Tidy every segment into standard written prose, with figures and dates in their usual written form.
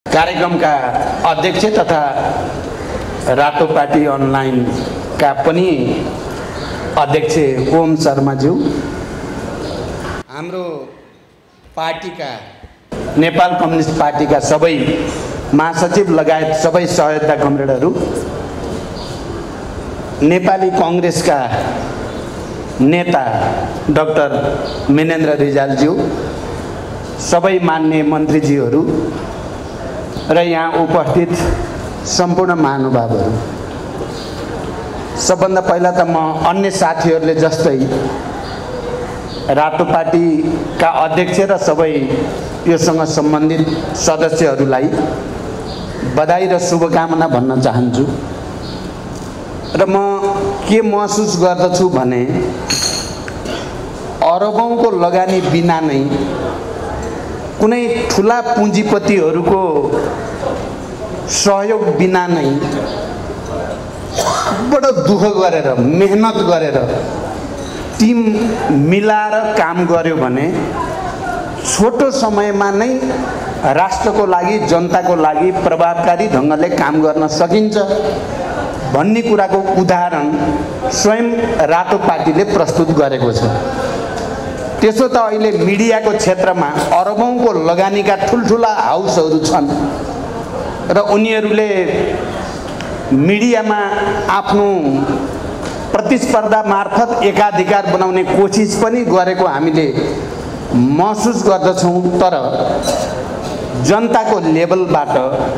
कार्यक्रमका अध्यक्ष तथा रातो पार्टी अनलाइनका पनि अध्यक्ष ओम शर्माज्यू, हाम्रो पार्टीका नेपाल कम्युनिस्ट पार्टीका सबै महासचिव लगायत सबै सहयोद्धा कमरेडहरू, नेपाली कांग्रेसका नेता डाक्टर मेनेन्द्र रिजालज्यू, सबै मान्य मन्त्रीज्यूहरू र यहाँ उपस्थित सम्पूर्ण महानुभावहरू, सबभन्दा पहिला त म अन्य साथीहरूले जस्तै रातो पार्टीका अध्यक्ष र सबै योसँग सम्बन्धित सदस्यहरूलाई बधाई र शुभकामना भन्न चाहन्छु। र म के महसुस गर्दछु भने अरबौंको लगानी बिना नै कुनै ठुला पुँजीपतिहरूको सहयोग बिना नै बडो दुःख गरेर मेहनत गरेर टिम मिलाएर काम गर्यो भने छोटो समयमा नै राष्ट्रको लागि जनताको लागि प्रभावकारी ढङ्गले काम गर्न सकिन्छ भन्ने कुराको उदाहरण स्वयं रातो पार्टीले प्रस्तुत गरेको छ। त्यसो त अहिले मिडियाको क्षेत्रमा अरबौंको लगानीका ठुल्ठुला हाउसहरू छन् र उनीहरूले मिडियामा आफ्नो प्रतिस्पर्धा मार्फत एकाधिकार बनाउने कोसिस पनि गरेको हामीले महसुस गर्दछौँ। तर जनताको लेभलबाट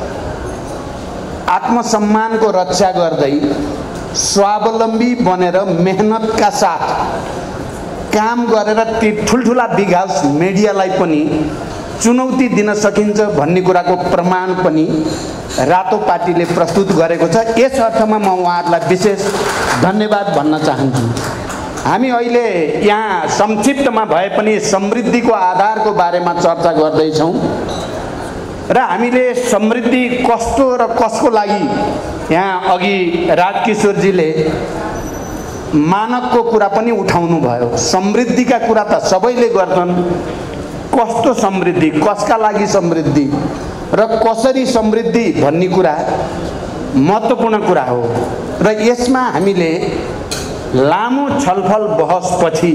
आत्मसम्मानको रक्षा गर्दै स्वावलम्बी बनेर मेहनतका साथ काम गरेर ती ठुल्ठुला बिग हाउस मिडियालाई पनि चुनौती दिन सकिन्छ भन्ने कुराको प्रमाण पनि रातो पार्टीले प्रस्तुत गरेको छ। यस अर्थमा म उहाँहरूलाई विशेष धन्यवाद भन्न चाहन्छु। हामी अहिले यहाँ संक्षिप्तमा भए पनि समृद्धिको आधारको बारेमा चर्चा गर्दैछौँ र हामीले समृद्धि कस्तो र कसको लागि, यहाँ अघि राजकिशोरजीले मानकको कुरा पनि उठाउनु भयो। समृद्धिका कुरा त सबैले गर्छन्, कस्तो समृद्धि, कसका लागि समृद्धि र कसरी समृद्धि भन्ने कुरा महत्त्वपूर्ण कुरा हो। र यसमा हामीले लामो छलफल बहसपछि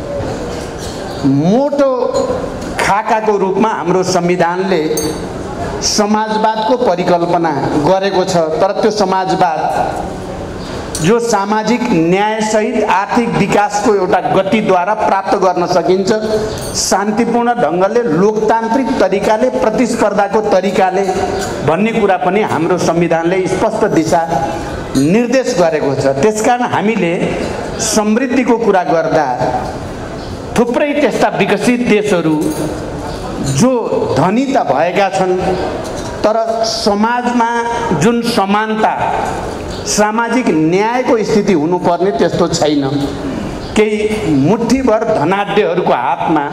मोटो खाकाको रूपमा हाम्रो संविधानले समाजवादको परिकल्पना गरेको छ। तर त्यो समाजवाद जो सामाजिक न्यायसहित आर्थिक विकासको एउटा गतिद्वारा प्राप्त गर्न सकिन्छ, शान्तिपूर्ण ढङ्गले लोकतान्त्रिक तरिकाले प्रतिस्पर्धाको तरिकाले भन्ने कुरा पनि हाम्रो संविधानले स्पष्ट दिशा निर्देश गरेको छ। त्यसकारण हामीले समृद्धिको कुरा गर्दा थुप्रै त्यस्ता विकसित देशहरू जो धनी त भएका छन् तर समाजमा जुन समानता, सामाजिक न्यायको स्थिति हुनुपर्ने त्यस्तो छैन। केही मुठ्ठीभर धनाढ्यहरूको हातमा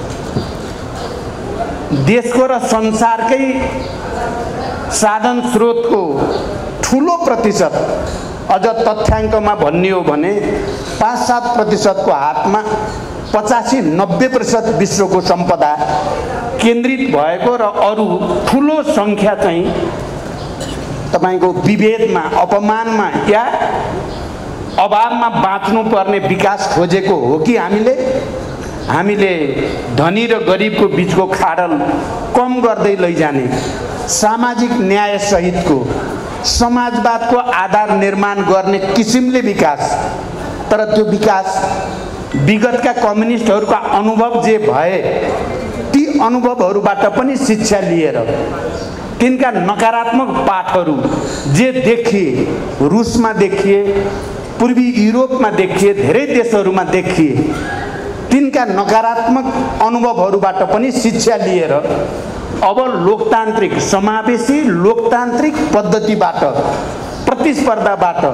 देशको र संसारकै साधन स्रोतको ठुलो प्रतिशत, अझ तथ्याङ्कमा भन्ने हो भने 5-7% हातमा 85-90% विश्वको सम्पदा केन्द्रित भएको र अरू ठुलो सङ्ख्या चाहिँ तपाईको विभेदमा, अपमानमा या अभावमा बाँच्नुपर्ने विकास खोजेको हो कि हामीले धनी र गरिबको बीचको खाडल कम गर्दै लैजाने सामाजिक न्याय सहितको समाजवादको आधार निर्माण गर्ने किसिमले विकास, तर त्यो विकास विगतका कम्युनिस्टहरूका अनुभव जे भए ती अनुभवहरूबाट पनि शिक्षा लिएर तिनका नकारात्मक पाठहरू जे देखिए, रुसमा देखिए, पूर्वी युरोपमा देखिए, धेरै देशहरूमा देखिए, तिनका नकारात्मक अनुभवहरूबाट पनि शिक्षा लिएर अब लोकतान्त्रिक, समावेशी लोकतान्त्रिक पद्धतिबाट, प्रतिस्पर्धाबाट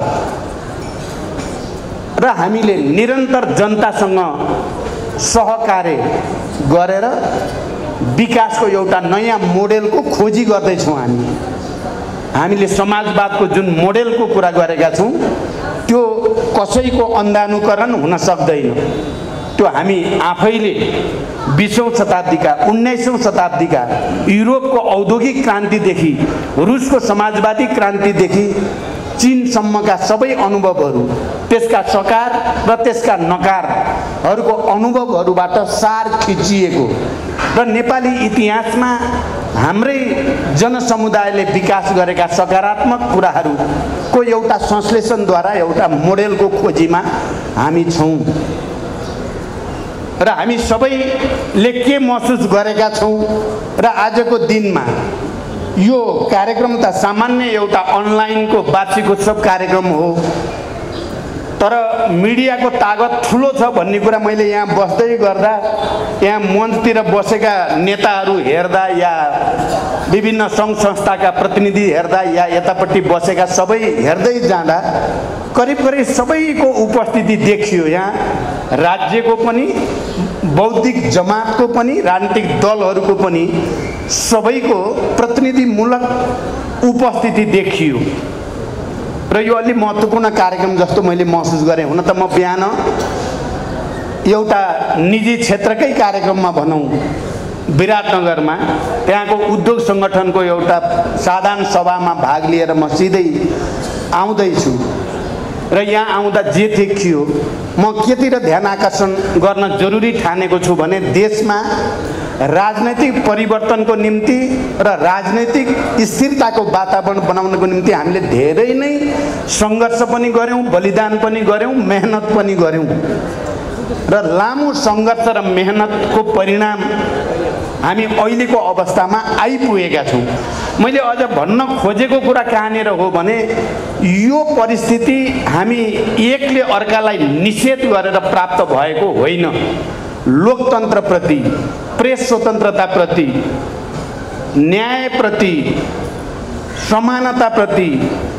र हामीले निरन्तर जनतासँग सहकार्य गरेर विकासको एउटा नयाँ मोडेलको खोजी गर्दैछौँ। हामीले समाजवादको जुन मोडेलको कुरा गरेका छौँ त्यो कसैको अन्धानुकरण हुन सक्दैन। त्यो हामी आफैले 20औं शताब्दीका 19औं शताब्दीका युरोपको औद्योगिक क्रान्तिदेखि रुसको समाजवादी क्रान्तिदेखि चीनसम्मका सबै अनुभवहरू, त्यसका सकार र त्यसका नकारहरूको अनुभवहरूबाट सार खिचिएको र नेपाली इतिहासमा हाम्रै जनसमुदायले विकास गरेका सकारात्मक कुराहरूको एउटा संश्लेषणद्वारा एउटा मोडेलको खोजीमा हामी छौँ। र हामी सबैले के महसुस गरेका छौँ र आजको दिनमा यो कार्यक्रम त सामान्य एउटा अनलाइनको वार्षिकोत्सव कार्यक्रम हो, तर मिडियाको तागत ठुलो छ भन्ने कुरा मैले यहाँ बस्दै गर्दा, यहाँ मञ्चतिर बसेका नेताहरू हेर्दा या विभिन्न सङ्घ संस्थाका प्रतिनिधि हेर्दा या यतापट्टि बसेका सबै हेर्दै जाँदा करिब करिब सबैको उपस्थिति देखियो। यहाँ राज्यको पनि, बौद्धिक जमातको पनि, राजनीतिक दलहरूको पनि सबैको प्रतिनिधिमूलक उपस्थिति देखियो र यो अलि महत्त्वपूर्ण कार्यक्रम जस्तो मैले महसुस गरेँ। हुन त म बिहान एउटा निजी क्षेत्रकै कार्यक्रममा भनौँ विराटनगरमा त्यहाँको उद्योग सङ्गठनको एउटा साधारण सभामा भाग लिएर म सिधै आउँदैछु र यहाँ आउँदा जे देखियो, म केतिर ध्यान आकर्षण गर्न जरुरी ठानेको छु भने देशमा राजनैतिक परिवर्तनको निम्ति र राजनैतिक स्थिरताको वातावरण बनाउनको निम्ति हामीले धेरै नै सङ्घर्ष पनि गऱ्यौँ, बलिदान पनि गऱ्यौँ, मेहनत पनि गऱ्यौँ र लामो सङ्घर्ष र मेहनतको परिणाम हामी अहिलेको अवस्थामा आइपुगेका छौँ। मैले अझ भन्न खोजेको कुरा कहाँनिर हो भने यो परिस्थिति हामी एकले अर्कालाई निषेध गरेर प्राप्त भएको होइन। लोकतन्त्रप्रति, प्रेस स्वतन्त्रताप्रति, न्यायप्रति, समानताप्रति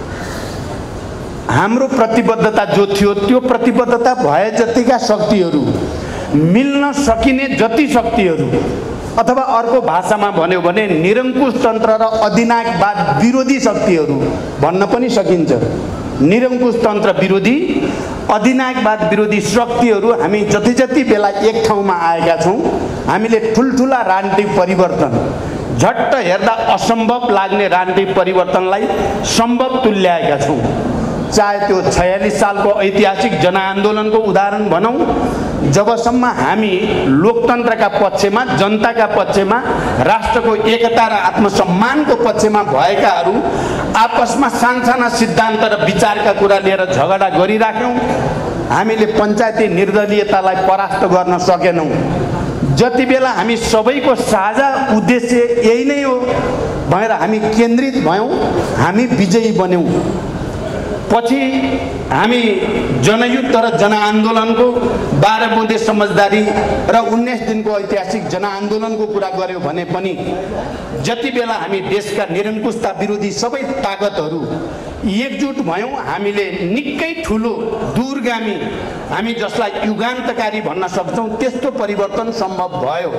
हाम्रो प्रतिबद्धता जो थियो त्यो प्रतिबद्धता भए जतिका शक्तिहरू, मिल्न सकिने जति शक्तिहरू, अथवा अर्को भाषामा भन्यो भने निरङ्कुश तन्त्र र अधिनायकवाद विरोधी शक्तिहरू भन्न पनि सकिन्छ। निरङ्कुश तन्त्र विरोधी, अधिनायकवाद विरोधी शक्तिहरू हामी जति जति बेला एक ठाउँमा आएका छौँ, हामीले ठुल्ठुला राजनीतिक परिवर्तन, झट्ट हेर्दा असम्भव लाग्ने राजनीतिक परिवर्तनलाई सम्भव तुल्याएका छौँ। चाहे त्यो 46 सालको ऐतिहासिक जनआन्दोलनको उदाहरण भनौँ, जबसम्म हामी लोकतन्त्रका पक्षमा, जनताका पक्षमा, राष्ट्रको एकता र आत्मसम्मानको पक्षमा भएकाहरू आपसमा सानसाना सिद्धान्त र विचारका कुरा लिएर झगडा गरिराख्यौँ, हामीले पञ्चायती निर्दलीयतालाई परास्त गर्न सकेनौँ। जति बेला हामी सबैको साझा उद्देश्य यही नै हो भनेर हामी केन्द्रित भयौँ, हामी विजयी बन्यौँ। पछि हामी जनयुद्ध र जनआन्दोलनको 12 बुँदे समझदारी र 19 दिनको ऐतिहासिक जनआन्दोलनको कुरा गर्यो भने पनि जति बेला हामी देशका निरङ्कुशता विरोधी सबै ताकतहरू एकजुट भयौँ, हामीले निकै ठुलो दूरगामी, हामी जसलाई युगान्तकारी भन्न सक्छौँ त्यस्तो परिवर्तन सम्भव भयो।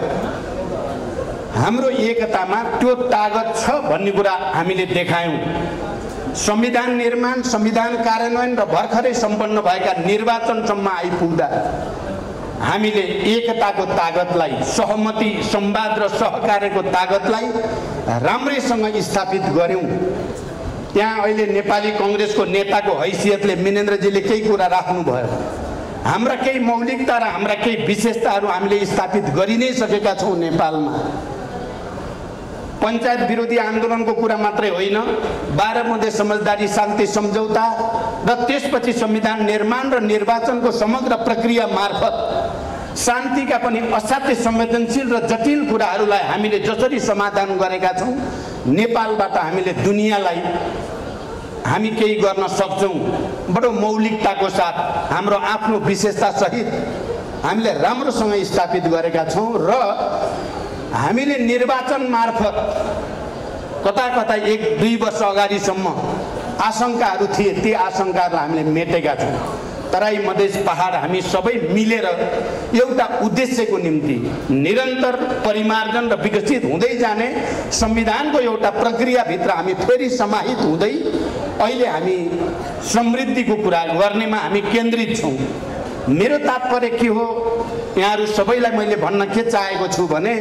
हाम्रो एकतामा त्यो ताकत छ भन्ने कुरा हामीले देखायौँ। संविधान निर्माण, संविधान कार्यान्वयन र भर्खरै सम्पन्न भएका निर्वाचनसम्म आइपुग्दा हामीले एकताको ताकतलाई, सहमति, संवाद र सहकार्यको ताकतलाई राम्रैसँग स्थापित गर्यौँ। त्यहाँ अहिले नेपाली कङ्ग्रेसको नेताको हैसियतले मिनेन्द्रजीले केही कुरा राख्नुभयो। हाम्रा केही मौलिकता र हाम्रा केही विशेषताहरू हामीले स्थापित गरि नै सकेका छौँ नेपालमा। पञ्चायत विरोधी आन्दोलनको कुरा मात्रै होइन, 12 बुँदे समझदारी, शान्ति सम्झौता र त्यसपछि संविधान निर्माण र निर्वाचनको समग्र प्रक्रिया मार्फत शान्तिका पनि असाध्यै संवेदनशील र जटिल कुराहरूलाई हामीले जसरी समाधान गरेका छौँ, नेपालबाट हामीले दुनियाँलाई हामी केही गर्न सक्छौँ। बडो मौलिकताको साथ, हाम्रो आफ्नो विशेषता सहित हामीले राम्रोसँग स्थापित गरेका छौँ र हामीले निर्वाचन मार्फत कता कता 1-2 वर्ष अगाडिसम्म आशंकाहरू थिए, ती आशंकाहरूलाई हामीले मेटेका छौँ। तराई, मधेस, पहाड हामी सबै मिलेर एउटा उद्देश्यको निम्ति निरन्तर परिमार्जन र विकसित हुँदै जाने संविधानको एउटा प्रक्रियाभित्र हामी फेरि समाहित हुँदै अहिले हामी समृद्धिको कुरा गर्नेमा हामी केन्द्रित छौँ। मेरो तात्पर्य के हो, यहाँहरू सबैलाई मैले भन्न के चाहेको छु भने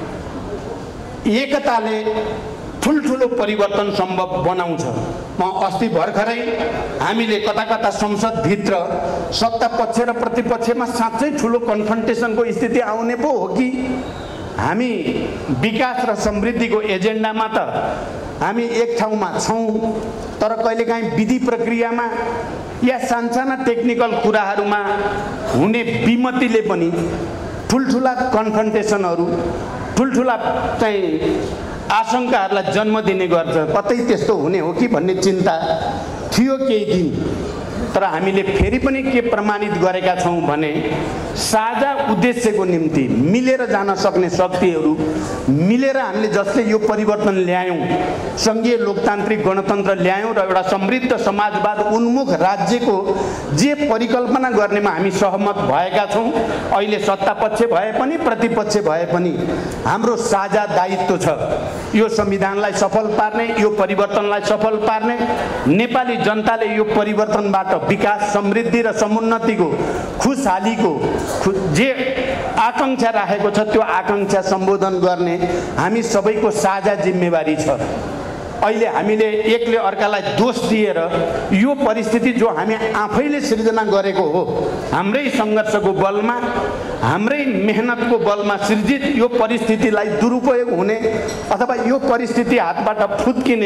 एकताले ठुल्ठुलो परिवर्तन सम्भव बनाउँछ। म अस्ति भर्खरै हामीले कता कता संसदभित्र सत्ता पक्ष र प्रतिपक्षमा साँच्चै ठुलो कन्फ्रन्टेसनको स्थिति आउने पो हो कि हामी विकास र समृद्धिको एजेन्डामा त हामी एक ठाउँमा छौँ, तर कहिलेकाहीँ विधि प्रक्रियामा या सानसाना टेक्निकल कुराहरूमा हुने विमतिले पनि ठुल्ठुला कन्फ्रन्टेसनहरू, ठुल्ठुला चाहिँ आशंकाहरूलाई जन्म दिने गर्छ। कतै त्यस्तो हुने हो कि भन्ने चिन्ता थियो केही दिन। तर हामीले फेरि पनि के प्रमाणित गरेका छौँ भने साझा उद्देश्यको निम्ति मिलेर जान सक्ने शक्तिहरू, मिलेर हामीले जसले यो परिवर्तन ल्यायौँ, सङ्घीय लोकतान्त्रिक गणतन्त्र ल्यायौँ र एउटा समृद्ध समाजवाद उन्मुख राज्यको जे परिकल्पना गर्नेमा हामी सहमत भएका छौँ। अहिले सत्तापक्ष भए पनि प्रतिपक्ष भए पनि हाम्रो साझा दायित्व छ यो संविधानलाई सफल पार्ने, यो परिवर्तनलाई सफल पार्ने, नेपाली जनताले यो परिवर्तनबाट विकास, समृद्धि र समुन्नतिको, खुशहालीको जे आकांक्षा राखेको छ त्यो आकांक्षा सम्बोधन गर्ने हामी सबैको साझा जिम्मेवारी छ। अहिले हामीले एकले अर्कालाई दोष दिएर यो परिस्थिति जो हामी आफैले सृजना गरेको हो, हाम्रै सङ्घर्षको बलमा, हाम्रै मेहनतको बलमा सृजित यो परिस्थितिलाई दुरुपयोग हुने अथवा यो परिस्थिति हातबाट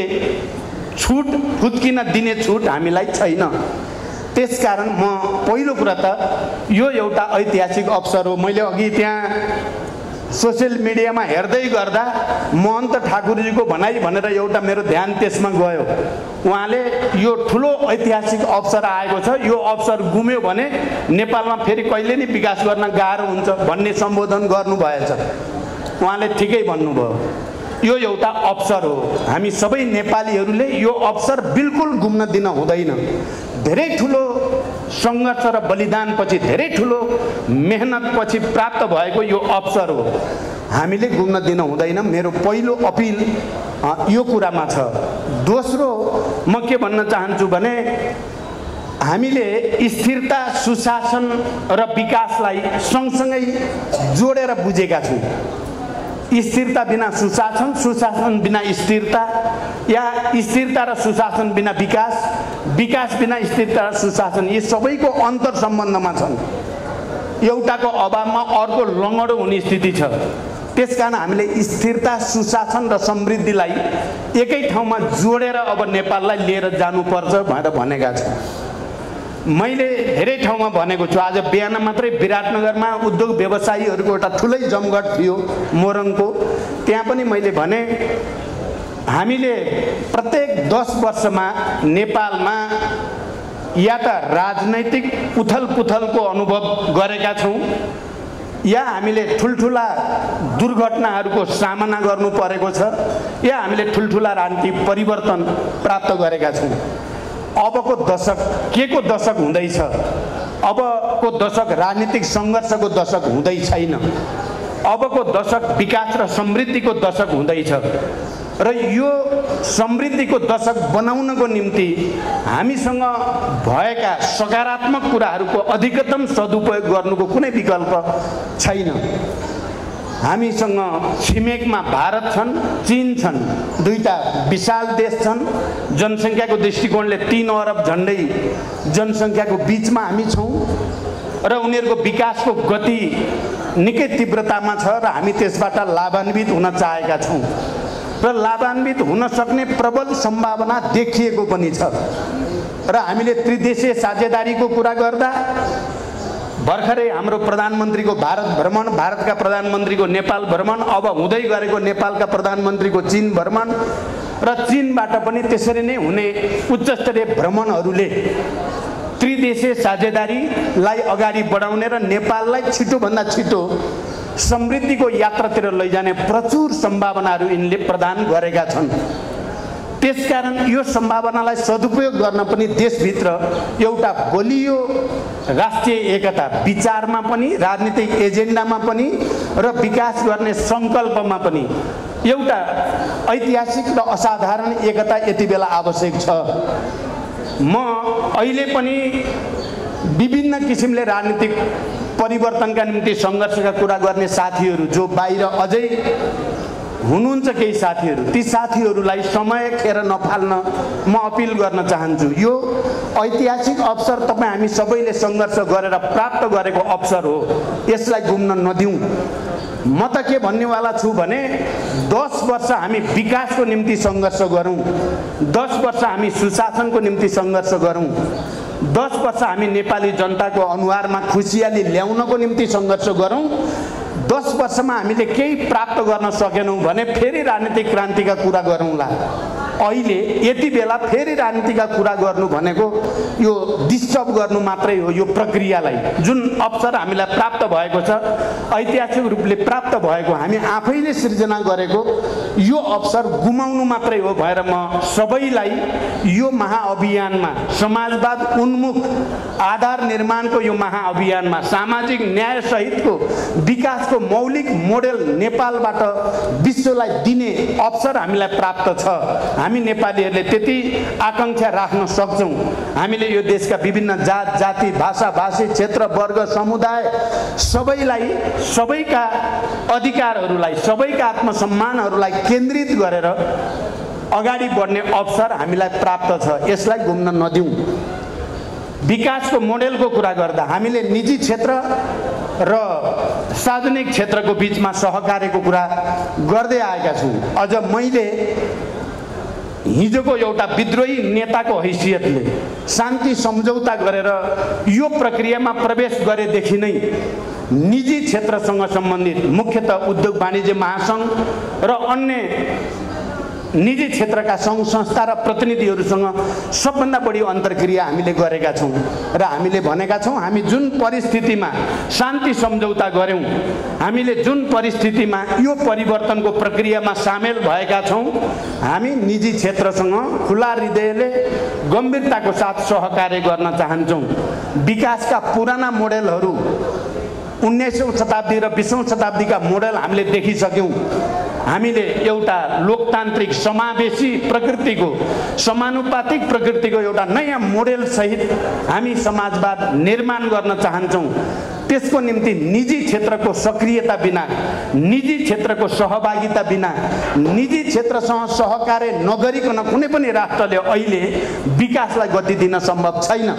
फुत्किन दिने छुट हामीलाई छैन। त्यसकारण म पहिलो कुरा त यो एउटा ऐतिहासिक अवसर हो। मैले अघि त्यहाँ सोसियल मिडियामा हेर्दै गर्दा महन्त ठाकुरजीको भनाइ भनेर एउटा मेरो ध्यान त्यसमा गयो। उहाँले यो ठुलो ऐतिहासिक अवसर आएको छ, यो अवसर गुम्यो भने नेपालमा फेरि कहिले नि विकास गर्न गाह्रो हुन्छ भन्ने सम्बोधन गर्नुभएछ। उहाँले ठिकै भन्नुभयो, यो एउटा अवसर हो। हामी सबै नेपालीहरूले यो अवसर बिल्कुल गुम्न दिन हुँदैन। धेरै ठुलो सङ्घर्ष र बलिदानपछि, धेरै ठुलो मेहनतपछि प्राप्त भएको यो अवसर हो, हामीले गुम्न दिन हुँदैन। मेरो पहिलो अपिल यो कुरामा छ। दोस्रो म के भन्न चाहन्छु भने हामीले स्थिरता, सुशासन र विकासलाई सँगसँगै जोडेर बुझेका छौँ। स्थिरता बिना सुशासन, सुशासन बिना स्थिरता, या स्थिरता र सुशासन बिना विकास, विकास बिना स्थिरता र सुशासन, यी सबैको अन्तर सम्बन्धमा छन्। एउटाको अभावमा अर्को लङ्गडो हुने स्थिति छ। त्यसकारण हामीले स्थिरता, सुशासन र समृद्धिलाई एकै ठाउँमा जोडेर अब नेपाललाई लिएर जानुपर्छ भनेर भनेका छौँ। मैले धेरै ठाउँमा भनेको छु। आज बिहान मात्रै विराटनगरमा उद्योग व्यवसायीहरूको एउटा ठुलै जमघट थियो मोरङको। त्यहाँ पनि मैले भने हामीले प्रत्येक 10 वर्षमा नेपालमा या त राजनैतिक उथलपुथलको अनुभव गरेका छौँ, या हामीले ठुल्ठुला दुर्घटनाहरूको सामना गर्नु परेको छ, या हामीले ठुल्ठुला राजनीतिक परिवर्तन प्राप्त गरेका छौँ। अबको दशक के को दशक हुँदैछ? अबको दशक राजनीतिक सङ्घर्षको दशक हुँदै छैन। अबको दशक विकास र समृद्धिको दशक हुँदैछ। र यो समृद्धिको दशक बनाउनको निम्ति हामीसँग भएका सकारात्मक कुराहरूको अधिकतम सदुपयोग गर्नुको कुनै विकल्प छैन। हामीसँग छिमेकमा भारत छन्, चीन छन्, दुईटा विशाल देश छन्। जनसङ्ख्याको दृष्टिकोणले 3 अरब झन्डै जनसङ्ख्याको बिचमा हामी छौँ र उनीहरूको विकासको गति निकै तीव्रतामा छ र हामी त्यसबाट लाभान्वित हुन चाहेका छौँ र लाभान्वित हुन सक्ने प्रबल सम्भावना देखिएको पनि छ। र हामीले त्रिदेशीय साझेदारीको कुरा गर्दा भर्खरै हाम्रो प्रधानमन्त्रीको भारत भ्रमण, भारतका प्रधानमन्त्रीको नेपाल भ्रमण, अब हुँदै गरेको नेपालका प्रधानमन्त्रीको चीन भ्रमण र चीनबाट पनि त्यसरी नै हुने उच्चस्तरीय भ्रमणहरूले त्रिदेशीय साझेदारीलाई अगाडि बढाउने र नेपाललाई छिटोभन्दा छिटो समृद्धिको यात्रातिर लैजाने प्रचुर सम्भावनाहरू यिनले प्रदान गरेका छन्। त्यसकारण यो सम्भावनालाई सदुपयोग गर्न पनि देशभित्र एउटा बलियो राष्ट्रिय एकता, विचारमा पनि, राजनीतिक एजेन्डामा पनि र विकास गर्ने सङ्कल्पमा पनि एउटा ऐतिहासिक र असाधारण एकता यति बेला आवश्यक छ। म अहिले पनि विभिन्न किसिमले राजनीतिक परिवर्तनका निम्ति सङ्घर्षका कुरा गर्ने साथीहरू जो बाहिर अझै हुनुहुन्छ, केही साथीहरू, ती साथीहरूलाई समय खेर नफाल्न म अपिल गर्न चाहन्छु। यो ऐतिहासिक अवसर तपाईँ हामी सबैले सङ्घर्ष गरेर प्राप्त गरेको अवसर हो, यसलाई गुम्न नदिउँ। म त के भन्नेवाला छु भने 10 वर्ष हामी विकासको निम्ति सङ्घर्ष गरौँ, 10 वर्ष हामी सुशासनको निम्ति सङ्घर्ष गरौँ, 10 वर्ष हामी नेपाली जनताको अनुहारमा खुसियाली ल्याउनको निम्ति सङ्घर्ष गरौँ। 10 वर्षमा हामीले केही प्राप्त गर्न सकेनौँ भने फेरि राजनीतिक क्रान्तिका कुरा गरौँला। अहिले यति बेला फेरि राजनीतिका कुरा गर्नु भनेको यो डिस्टर्ब गर्नु मात्रै हो। यो प्रक्रियालाई, जुन अवसर हामीलाई प्राप्त भएको छ, ऐतिहासिक रूपले प्राप्त भएको, हामी आफैले सृजना गरेको यो अवसर गुमाउनु मात्रै हो भएर म सबैलाई यो महाअभियानमा, समाजवाद उन्मुख आधार निर्माणको यो महाअभियानमा, सामाजिक न्याय सहितको विकासको मौलिक मोडेल नेपालबाट विश्वलाई दिने अवसर हामीलाई प्राप्त छ। हामी नेपालीहरूले त्यति आकांक्षा राख्न सक्छौँ। हामीले यो देशका विभिन्न जात जाति भाषा भाषी क्षेत्र वर्ग समुदाय सबैलाई, सबैका अधिकारहरूलाई, सबैका आत्मसम्मानहरूलाई केन्द्रित गरेर अगाडि बढ्ने अवसर हामीलाई प्राप्त छ। यसलाई गुम्न नदिउँ। विकासको मोडेलको कुरा गर्दा हामीले निजी क्षेत्र र सार्वजनिक क्षेत्रको बीचमा सहकार्यको कुरा गर्दै आएका छौँ। अझ मैले हिजोको एउटा विद्रोही नेताको हैसियतले शान्ति सम्झौता गरेर यो प्रक्रियामा प्रवेश गरेदेखि नै निजी क्षेत्रसँग सम्बन्धित मुख्यतः उद्योग वाणिज्य महासङ्घ र अन्य निजी क्षेत्रका सङ्घ संस्था र प्रतिनिधिहरूसँग सबभन्दा बढी अन्तर्क्रिया हामीले गरेका छौँ र हामीले भनेका छौँ, हामी जुन परिस्थितिमा शान्ति सम्झौता गऱ्यौँ, हामीले जुन परिस्थितिमा यो परिवर्तनको प्रक्रियामा सामेल भएका छौँ, हामी निजी क्षेत्रसँग खुला हृदयले गम्भीरताको साथ सहकार्य गर्न चाहन्छौँ। विकासका पुराना मोडेलहरू 19औं शताब्दी र 20औं शताब्दीका मोडेल हामीले देखिसक्यौँ। हामीले एउटा लोकतान्त्रिक समावेशी प्रकृतिको, समानुपातिक प्रकृतिको एउटा नयाँ मोडेल सहित हामी समाजवाद निर्माण गर्न चाहन्छौँ। त्यसको निम्ति निजी क्षेत्रको सक्रियता बिना, निजी क्षेत्रको सहभागिता बिना, निजी क्षेत्रसँग सहकार्य नगरिकन कुनै पनि राष्ट्रले अहिले विकासलाई गति दिन सम्भव छैन।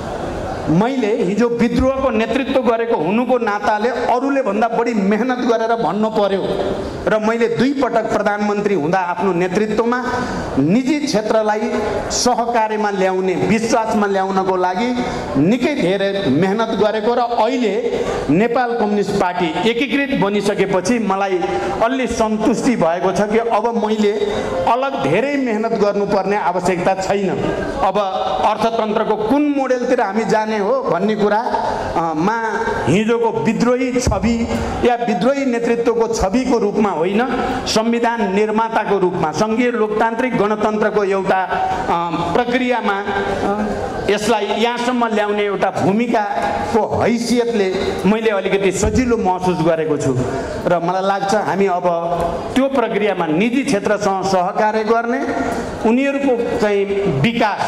मैले हिजो विद्रोहको नेतृत्व गरेको हुनुको नाताले अरूले भन्दा बढी मेहनत गरेर भन्नु पर्यो र मैले 2 पटक प्रधानमन्त्री हुँदा आफ्नो नेतृत्वमा निजी क्षेत्रलाई सहकार्यमा ल्याउने, विश्वासमा ल्याउनको लागि निकै धेरै मेहनत गरेको र अहिले नेपाल कम्युनिस्ट पार्टी एकीकृत बनिसकेपछि मलाई अलि सन्तुष्टि भएको छ कि अब मैले अलग धेरै मेहनत गर्नुपर्ने आवश्यकता छैन। अब अर्थतन्त्रको कुन मोडेलतिर हामी जाने हो भन्ने कुरा मा हिजोको विद्रोही छवि या विद्रोही नेतृत्वको छविको रूपमा होइन, संविधान निर्माताको रूपमा, संघीय लोकतान्त्रिक गणतन्त्रको एउटा प्रक्रियामा यसलाई यहाँसम्म ल्याउने एउटा भूमिकाको हैसियतले मैले अलिकति सजिलो महसुस गरेको छु र मलाई लाग्छ हामी अब त्यो प्रक्रियामा निजी क्षेत्रसँग सहकार्य गर्ने, उनीहरूको चाहिँ विकास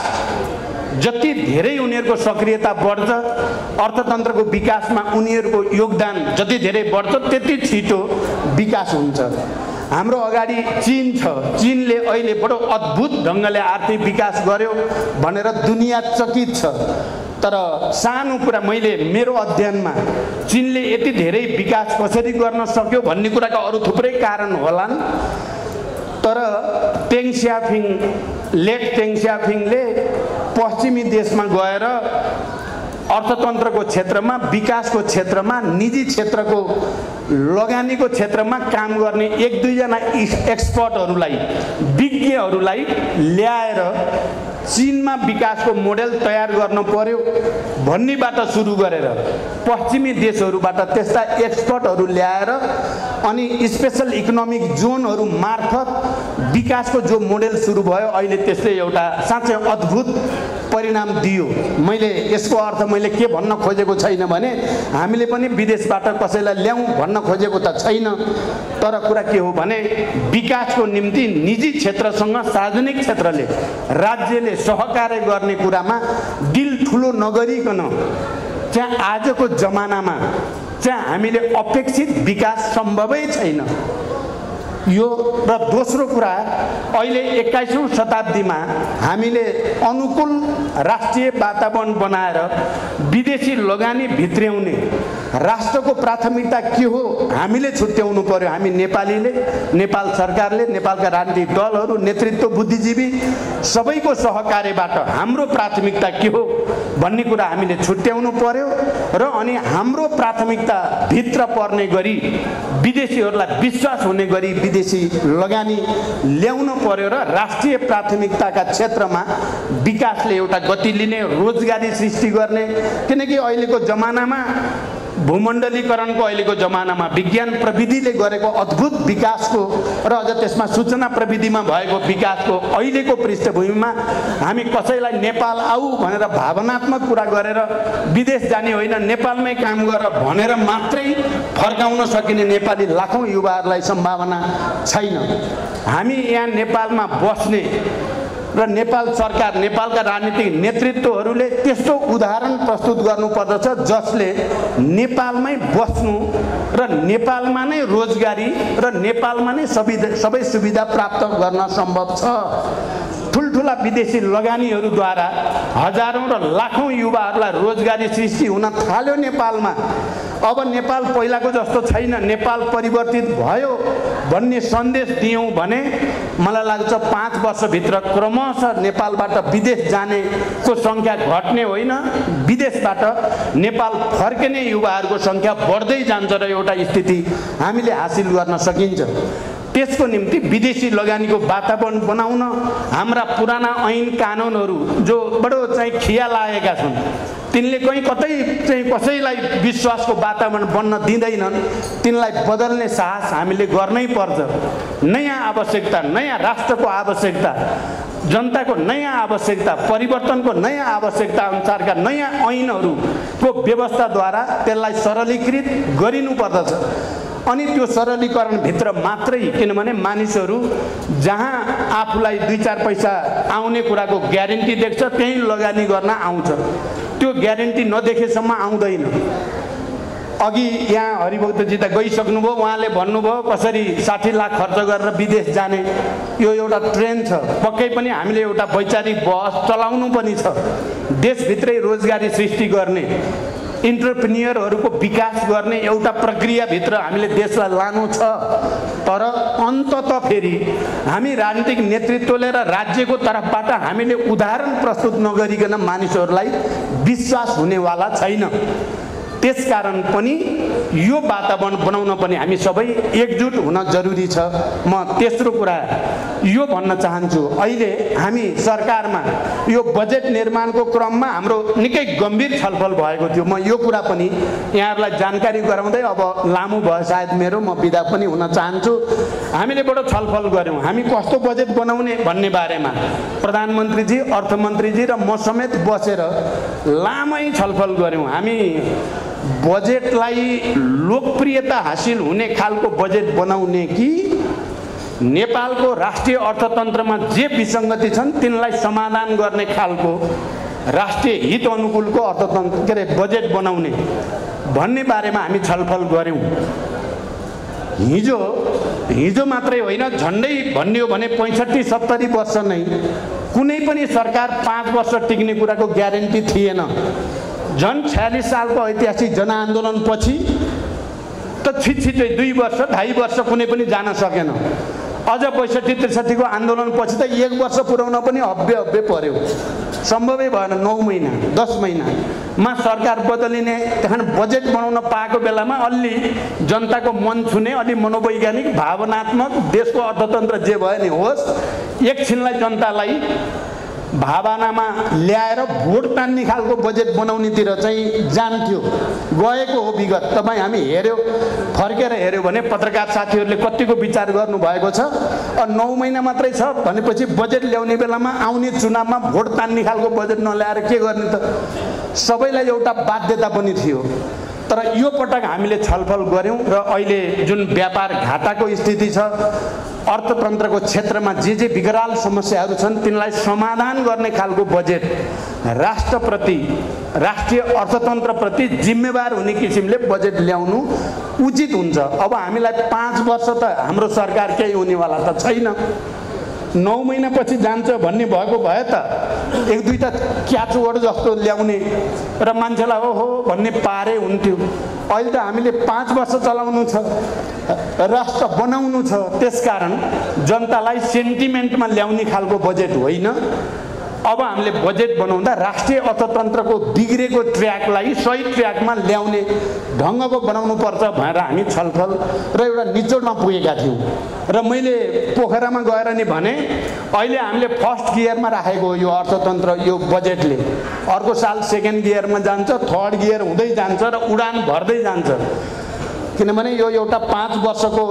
जति धेरै उनीहरूको सक्रियता बढ्छ, अर्थतन्त्रको विकासमा उनीहरूको योगदान जति धेरै बढ्छ त्यति छिटो विकास हुन्छ। हाम्रो अगाडि चीन छ, चीनले अहिले बडो अद्भुत ढङ्गले आर्थिक विकास गर्यो भनेर दुनिया चकित छ। तर सानो कुरा, मैले मेरो अध्ययनमा चीनले यति धेरै विकास कसरी गर्न सक्यो भन्ने कुराका अरू थुप्रै कारण होलान्, तर तेङ स्याओपिङ, लेट तेङ स्याओपिङले पश्चिमी देशमा गएर अर्थतन्त्रको क्षेत्रमा, विकासको क्षेत्रमा, निजी क्षेत्रको लगानीको क्षेत्रमा काम गर्ने 1-2 जना एक्सपर्टहरूलाई, विज्ञहरूलाई ल्याएर चीनमा विकासको मोडेल तयार गर्न पर्यो भन्नेबाट सुरु गरेर पश्चिमी देशहरूबाट त्यस्ता एक्सपर्टहरू ल्याएर अनि स्पेशल इकोनोमिक जोनहरू मार्फत विकासको जो मोडेल सुरु भयो अहिले त्यसले एउटा साँच्चै अद्भुत परिणाम दियो। मैले यसको अर्थ मैले के भन्न खोजेको छैन भने हामीले पनि विदेशबाट कसैलाई ल्याउँ भन्न खोजेको त छैन, तर कुरा के हो भने विकासको निम्ति निजी क्षेत्रसँग सार्वजनिक क्षेत्रले राज्यले सहकार्य गर्ने कुरामा दिल ठुलो नगरिकन चाहिँ आजको जमानामा चाहिँ हामीले अपेक्षित विकास सम्भवै छैन यो। र दोस्रो कुरा अहिले 21औं शताब्दीमा हामीले अनुकूल राष्ट्रिय वातावरण बनाएर विदेशी लगानी भित्र्याउने राष्ट्रको प्राथमिकता के हो हामीले छुट्याउनु पर्यो। हामी नेपालीले, नेपाल सरकारले, नेपालका राजनीतिक दलहरू, नेतृत्व, बुद्धिजीवी सबैको सहकार्यबाट हाम्रो प्राथमिकता के हो भन्ने कुरा हामीले छुट्याउनु पर्यो र अनि हाम्रो प्राथमिकता भित्र पर्ने गरी विदेशीहरूलाई विश्वास हुने गरी विदेशी लगानी ल्याउन पर्यो र राष्ट्रिय प्राथमिकताका क्षेत्रमा विकासले एउटा गति लिने, रोजगारी सृष्टि गर्ने। किनकि अहिलेको जमानामा भूमण्डलीकरणको अहिलेको जमानामा विज्ञान प्रविधिले गरेको अद्भुत विकासको र अझ त्यसमा सूचना प्रविधिमा भएको विकासको अहिलेको पृष्ठभूमिमा हामी कसैलाई नेपाल आऊ भनेर भावनात्मक कुरा गरेर विदेश जाने होइन, नेपालमै काम गर भनेर मात्रै फर्काउन सकिने नेपाली लाखौं युवाहरूलाई सम्भावना छैन। हामी यहाँ नेपालमा बस्ने र नेपाल सरकार, नेपालका राजनीतिक नेतृत्वहरूले त्यस्तो उदाहरण प्रस्तुत गर्नुपर्दछ जसले नेपालमै बस्नु र नेपालमा नै रोजगारी र नेपालमा नै सबै सुविधा प्राप्त गर्न सम्भव छ। ठुल्ठुला विदेशी लगानीहरूद्वारा हजारौं र लाखौं युवाहरूलाई रोजगारी सृष्टि हुन थाल्यो नेपालमा। अब नेपाल पहिलाको जस्तो छैन, नेपाल परिवर्तित भयो भन्ने सन्देश दियौं भने मलाई लाग्छ 5 वर्षभित्र क्रमशः नेपालबाट विदेश जानेको संख्या घट्ने होइन, विदेशबाट नेपाल फर्किने युवाहरूको संख्या बढ्दै जान्छ र एउटा स्थिति हामीले हासिल गर्न सकिन्छ। त्यसको निम्ति विदेशी लगानीको वातावरण बनाउन हाम्रा पुराना ऐन कानुनहरू जो बडो चाहिँ खिया लागेका छन् तिनले कतै चाहिँ कसैलाई विश्वासको वातावरण बन्न दिँदैनन्, तिनलाई बदल्ने साहस हामीले गर्नै पर्छ। नयाँ आवश्यकता, नयाँ राष्ट्रको आवश्यकता, जनताको नयाँ आवश्यकता, परिवर्तनको नयाँ आवश्यकता अनुसारका नयाँ ऐनहरूको व्यवस्थाद्वारा त्यसलाई सरलीकृत गरिनुपर्दछ। अनि त्यो सरलीकरणभित्र मात्रै, किनभने मानिसहरू जहाँ आफूलाई 2-4 पैसा आउने कुराको ग्यारेन्टी देख्छ त्यही लगानी गर्न आउँछ, त्यो ग्यारेन्टी नदेखेसम्म आउँदैन। अघि यहाँ हरिभक्तजी त गइसक्नुभयो, उहाँले भन्नुभयो कसरी 60 लाख खर्च गरेर विदेश जाने, यो एउटा ट्रेन्ड छ। पक्कै पनि हामीले एउटा वैचारिक बहस चलाउनु पनि छ। देशभित्रै रोजगारी सृष्टि गर्ने, इन्टरप्रेन्योरहरूको विकास गर्ने एउटा प्रक्रियाभित्र हामीले देशलाई लानु छ। तर अन्ततः फेरि हामी राजनीतिक नेतृत्वले र राज्यको तर्फबाट हामीले उदाहरण प्रस्तुत नगरिकन मानिसहरूलाई विश्वास हुनेवाला छैन। त्यसकारण पनि यो वातावरण बनाउन पनि हामी सबै एकजुट हुन जरुरी छ। म तेस्रो कुरा यो भन्न चाहन्छु, अहिले हामी सरकारमा यो बजेट निर्माणको क्रममा हाम्रो निकै गम्भीर छलफल भएको थियो। म यो कुरा पनि यहाँहरूलाई जानकारी गराउँदै, अब लामो भयो सायद मेरो, म बिदा पनि हुन चाहन्छु। हामीले बडो छलफल गऱ्यौँ हामी कस्तो बजेट बनाउने भन्ने बारेमा। प्रधानमन्त्रीजी, अर्थमन्त्रीजी र म समेत बसेर लामै छलफल गऱ्यौँ। हामी बजेटलाई लोकप्रियता हासिल हुने खालको बजेट बनाउने कि नेपालको राष्ट्रिय अर्थतन्त्रमा जे विसङ्गति छन् तिनलाई समाधान गर्ने खालको राष्ट्रिय हित अनुकूलको अर्थतन्त्र के अरे बजेट बनाउने भन्ने बारेमा हामी छलफल गऱ्यौँ। हिजो मात्रै होइन, झन्डै भन्ने हो भने 65-70 वर्ष नै कुनै पनि सरकार 5 वर्ष टिक्ने कुराको ग्यारेन्टी थिएन। झन् 46 सालको ऐतिहासिक जनआन्दोलन पछि त छिटछिटै 2 वर्ष 2.5 वर्ष कुनै पनि जान सकेन। अझ 62-63 को आन्दोलन पछि त 1 वर्ष पुर्याउन पनि हब्बे पर्यो, सम्भवै भएन। 9 महिना 10 महिनामा सरकार बदलिने, त्यहाँ बजेट बनाउन पाएको बेलामा अलि जनताको मन छुने, अलि मनोवैज्ञानिक भावनात्मक देशको अर्थतन्त्र जे भयो नि होस्, एकछिनलाई जनतालाई भावनामा ल्याएर भोट तान्ने खालको बजेट बनाउनेतिर चाहिँ जान्थ्यो गएको हो विगत। तपाईँ हामी हेऱ्यो फर्केर हेऱ्यो भने पत्रकार साथीहरूले कतिको विचार गर्नुभएको छ। 9 महिना मात्रै छ भनेपछि बजेट ल्याउने बेलामा आउने चुनावमा भोट तान्ने खालको बजेट नल्याएर के गर्ने त? सबैलाई एउटा बाध्यता पनि थियो। तर यो पटक हामीले छलफल गऱ्यौँ र अहिले जुन व्यापार घाटाको स्थिति छ, अर्थतन्त्रको क्षेत्रमा जे विकराल समस्याहरू छन् तिनलाई समाधान गर्ने खालको बजेट राष्ट्रप्रति, राष्ट्रिय अर्थतन्त्रप्रति जिम्मेवार हुने किसिमले बजेट ल्याउनु उचित हुन्छ। अब हामीलाई 5 वर्ष त हाम्रो सरकार केही हुनेवाला त छैन। 9 महिनापछि जान्छ भन्ने भएको भए त 1-2 त क्याचवर्ड जस्तो ल्याउने र मान्छेलाई ओहो भन्ने पारे हुन्थ्यो। अहिले त हामीले 5 वर्ष चलाउनु छ, राष्ट्र बनाउनु छ। त्यसकारण जनतालाई सेन्टिमेन्टमा ल्याउने खालको बजेट होइन। अब हामीले बजेट बनाउँदा राष्ट्रिय अर्थतन्त्रको बिग्रेको ट्र्याकलाई सही ट्र्याकमा ल्याउने ढङ्गको बनाउनु पर्छ भनेर हामी छलफल र एउटा निचोडमा पुगेका थियौँ। र मैले पोखरामा गएर नि भने अहिले हामीले फर्स्ट गियरमा राखेको यो अर्थतन्त्र, यो बजेटले अर्को साल सेकेन्ड गियरमा जान्छ, थर्ड गियर हुँदै जान्छ र उडान भर्दै जान्छ। किनभने यो एउटा 5 वर्षको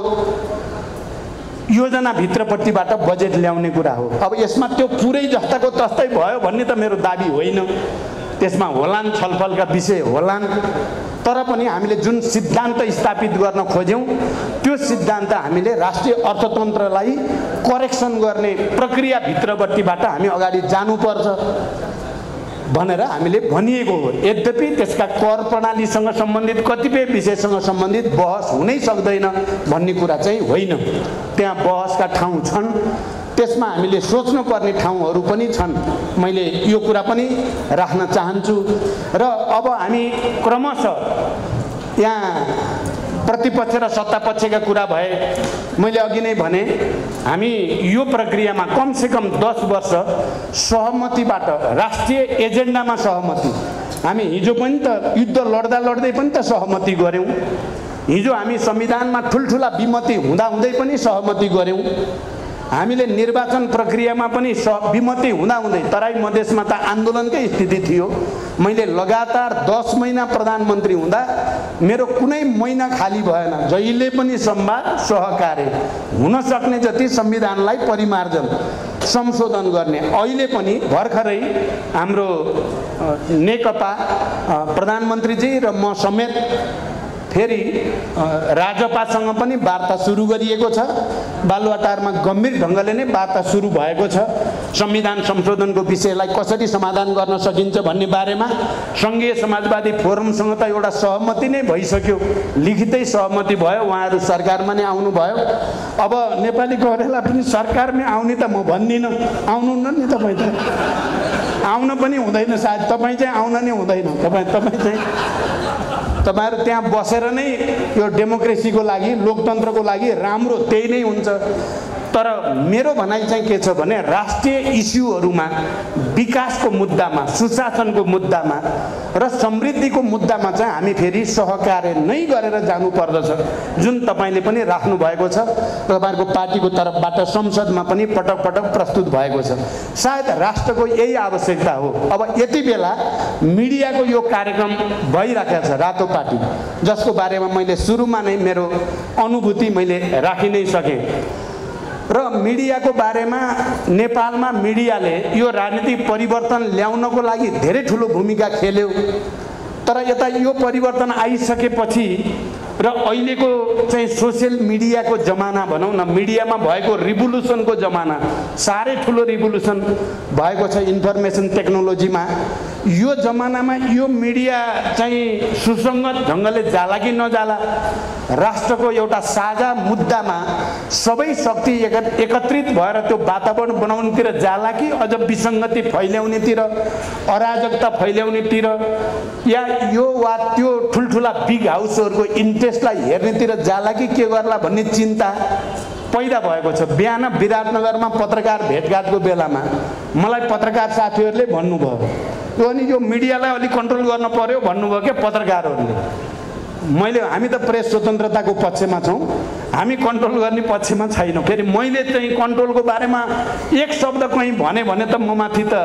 योजनाभित्रपट्टिबाट बजेट ल्याउने कुरा हो। अब यसमा त्यो पुरै जस्ताको तस्तै भयो भन्ने त मेरो दाबी होइन। त्यसमा होलान्, छलफलका विषय होलान्। तर पनि हामीले जुन सिद्धान्त स्थापित गर्न खोज्यौँ त्यो सिद्धान्त हामीले राष्ट्रिय अर्थतन्त्रलाई करेक्सन गर्ने प्रक्रियाभित्रपट्टिबाट हामी अगाडि जानुपर्छ भनेर हामीले भनिएको हो। यद्यपि त्यसका कर प्रणालीसँग सम्बन्धित कतिपय विषयसँग सम्बन्धित बहस हुनै सक्दैन भन्ने कुरा चाहिँ होइन। त्यहाँ बहसका ठाउँ छन्, त्यसमा हामीले सोच्नुपर्ने ठाउँहरू पनि छन्। मैले यो कुरा पनि राख्न चाहन्छु। र अब हामी क्रमशः यहाँ प्रतिपक्ष र सत्तापक्षका कुरा भए मैले अघि नै भने हामी यो प्रक्रियामा कमसेकम 10 वर्ष सहमतिबाट, राष्ट्रिय एजेन्डामा सहमति, हामी हिजो पनि त युद्ध लड्दा लड्दै पनि त सहमति गऱ्यौँ। हिजो हामी संविधानमा ठुल्ठुला विमति हुँदाहुँदै पनि सहमति गऱ्यौँ। हामीले निर्वाचन प्रक्रियामा पनि विमति हुँदाहुँदै तराई मधेसमा त आन्दोलनकै स्थिति थियो। मैले लगातार 10 महिना प्रधानमन्त्री हुँदा मेरो कुनै महिना खाली भएन। जहिले पनि संवाद, सहकार्य, हुन सक्ने जति संविधानलाई परिमार्जन, संशोधन गर्ने। अहिले पनि भर्खरै हाम्रो नेकपा प्रधानमन्त्रीजी र म समेत फेरि राजपासँग पनि वार्ता सुरु गरिएको छ। बालुवाटारमा गम्भीर ढङ्गले नै वार्ता सुरु भएको छ। संविधान संशोधनको विषयलाई कसरी समाधान गर्न सकिन्छ भन्ने बारेमा सङ्घीय समाजवादी फोरमसँग त एउटा सहमति नै भइसक्यो, लिखितै सहमति भयो। उहाँहरू सरकारमा नै आउनुभयो। अब नेपाली गौरेला पनि सरकारमै आउने त म भन्दिनँ, आउनुहुन्न नि तपाईँ त, आउन पनि हुँदैन सायद, तपाईँ चाहिँ आउन नै हुँदैन। तपाईहरु त्यहाँ बसेर नै यो डेमोक्रेसीको लागि, लोकतन्त्रको लागि राम्रो त्यही नै हुन्छ। तर मेरो भनाइ चाहिँ के छ भने राष्ट्रिय इस्युहरुमा, विकासको मुद्दामा, सुशासनको मुद्दामा र समृद्धिको मुद्दामा चाहिँ हामी फेरि सहकार्य नै गरेर जानु पर्दछ, जुन तपाईले पनि राख्नु भएको छ। तपाईहरुको पार्टीको तर्फबाट संसदमा पनि पटक पटक प्रस्तुत भएको छ। सायद राष्ट्रको यही आवश्यकता हो। अब यति बेला मिडियाको यो कार्यक्रम भइराखेको छ, रातो पार्टी, जसको बारेमा मैले सुरुमा नै मेरो अनुभूति मैले राखि नै सके। र मिडियाको बारेमा नेपालमा मिडियाले यो राजनीतिक परिवर्तन ल्याउनको लागि धेरै ठुलो भूमिका खेल्यो। तर यता यो परिवर्तन आइसकेपछि र अहिलेको चाहिँ सोशल मिडियाको जमाना भनौँ न, मिडियामा भएको रिभोल्युसनको जमाना, साह्रै ठुलो रिभोल्युसन भएको छ इन्फर्मेसन टेक्नोलोजीमा। यो जमानामा यो मिडिया चाहिँ सुसङ्गत ढङ्गले जाला कि नजाला, राष्ट्रको एउटा साझा मुद्दामा सबै शक्ति एकत्रित भएर त्यो वातावरण बनाउनेतिर जाला कि अझ विसङ्गति फैल्याउनेतिर, अराजकता फैल्याउनेतिर, या यो वा त्यो ठुल्ठुला बिग हाउसहरूको इन्ट्रेस्टलाई हेर्नेतिर जाला कि के गर्ला भन्ने चिन्ता पैदा भएको छ। बिहान विराटनगरमा पत्रकार भेटघाटको बेलामा मलाई पत्रकार साथीहरूले भन्नुभयो, अनि यो मिडियालाई अलिक कन्ट्रोल गर्न पर्यो भन्नुभयो के पत्रकारहरूले। हामी त प्रेस स्वतन्त्रताको पक्षमा छौँ, हामी कन्ट्रोल गर्ने पक्षमा छैनौँ। फेरि मैले चाहिँ कन्ट्रोलको बारेमा एक शब्द कहीँ भने त म माथि त,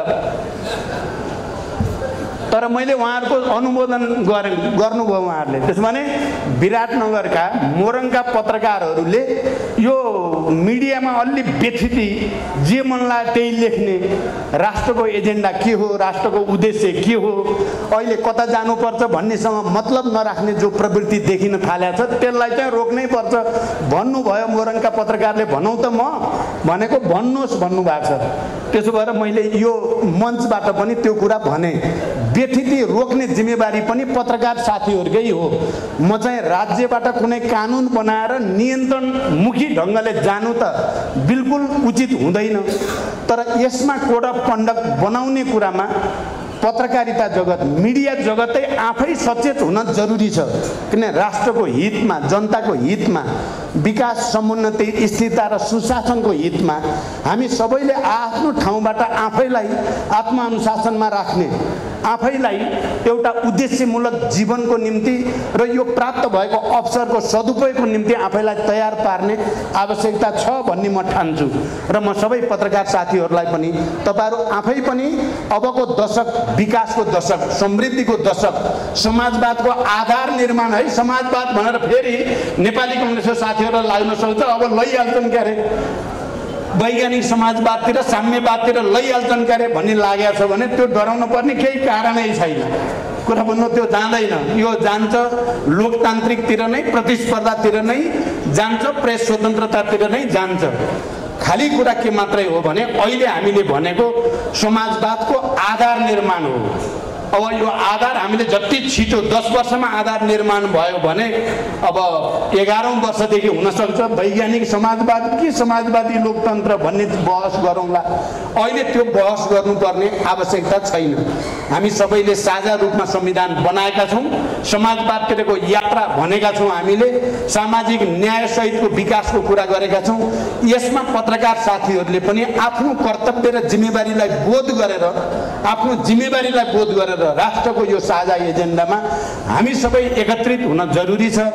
तर मैले उहाँहरूको अनुमोदन गर्नुभयो उहाँहरूले। त्यसो भने विराटनगरका मोरङका पत्रकारहरूले यो मिडियामा अलि बेथिती जे मन लाग्यो त्यही लेख्ने, राष्ट्रको एजेन्डा के हो, राष्ट्रको उद्देश्य के हो, अहिले कता जानुपर्छ भन्नेसँग मतलब नराख्ने जो प्रवृत्ति देखिन थालेको छ त्यसलाई चाहिँ रोक्नै पर्छ भन्नुभयो मोरङका पत्रकारले। भनौँ त म भनेको भन्नुहोस् भन्नुभएको छ। त्यसो भएर मैले यो मञ्चबाट पनि त्यो कुरा भने, बेथिती रोक्ने जिम्मेवारी पनि पत्रकार साथीहरूकै हो। म चाहिँ राज्यबाट कुनै कानुन बनाएर नियन्त्रणमुखी ढङ्गले जानु त बिल्कुल उचित हुँदैन, तर यसमा कोड अफ कन्डक्ट बनाउने कुरामा पत्रकारिता जगत, मिडिया जगतै आफै सचेत हुन जरुरी छ। किन राष्ट्रको हितमा, जनताको हितमा, विकास, समुन्नति, स्थिरता र सुशासनको हितमा हामी सबैले आफ्नो ठाउँबाट आफैलाई आत्मअनुशासनमा राख्ने, आफैलाई एउटा उद्देश्यमूलक जीवनको निम्ति र यो प्राप्त भएको अवसरको सदुपयोगको निम्ति आफैलाई तयार पार्ने आवश्यकता छ भन्ने म ठान्छु। र म सबै पत्रकार साथीहरूलाई पनि, तपाईहरु आफै पनि अबको दशक विकासको दशक, समृद्धिको दशक, समाजवादको आधार निर्माण है, समाजवाद भनेर फेरि नेपाली कङ्ग्रेसको साथीहरूलाई लाग्न सक्छ अब लैहाल्छन् के अरे, वैज्ञानिक समाजवादतिर, साम्यवादतिर लैहाल्छन् के अरे भन्ने लागेको छ भने त्यो डराउनु पर्ने केही कारणै छैन। कुरा भन्नु त्यो जाँदैन, यो जान्छ लोकतान्त्रिकतिर नै, प्रतिस्पर्धातिर नै जान्छ, प्रेस स्वतन्त्रतातिर नै जान्छ। खाली कुरा के मात्रै हो भने अहिले हामीले भनेको समाजवादको आधार निर्माण हो। अब यो आधार हामीले जति छिटो 10 वर्षमा आधार निर्माण भयो भने अब 11औं वर्षदेखि हुन सक्छ वैज्ञानिक समाजवाद कि समाजवादी लोकतन्त्र भन्ने बहस गरौँला। अहिले त्यो बहस गर्नुपर्ने आवश्यकता छैन। हामी सबैले साझा रूपमा संविधान बनाएका छौँ, समाजवादतिरको यात्रा भनेका छौँ, हामीले सामाजिक न्याय सहितको विकासको कुरा गरेका छौँ। यसमा पत्रकार साथीहरूले पनि आफ्नो कर्तव्य र जिम्मेवारीलाई बोध गरेर, आफ्नो जिम्मेवारीलाई बोध गरेर राष्ट्रको यो साझा एजेन्डामा हामी सबै एकत्रित हुन जरुरी छ।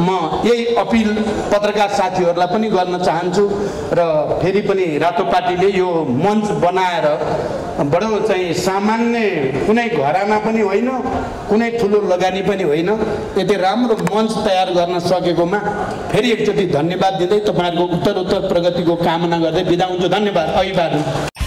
म यही अपिल पत्रकार साथीहरूलाई पनि गर्न चाहन्छु। र फेरि पनि रातो पार्टीले यो मञ्च बनाएर बडो चाहिँ सामान्य कुनै घराना पनि होइन, कुनै ठुलो लगानी पनि होइन, यति राम्रो मञ्च तयार गर्न सकेकोमा फेरि एकचोटि धन्यवाद दिँदै तपाईहरुको उत्तरोत्तर प्रगतिको कामना गर्दै बिदा हुन्छु। धन्यवाद। अभिवादन।